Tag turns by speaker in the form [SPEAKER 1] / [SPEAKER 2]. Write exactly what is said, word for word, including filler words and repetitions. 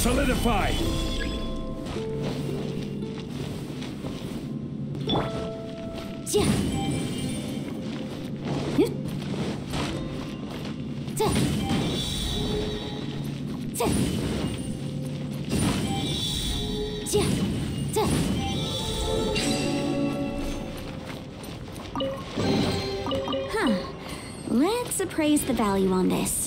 [SPEAKER 1] Solidify!
[SPEAKER 2] Yeah. Huh. Let's appraise the value on this.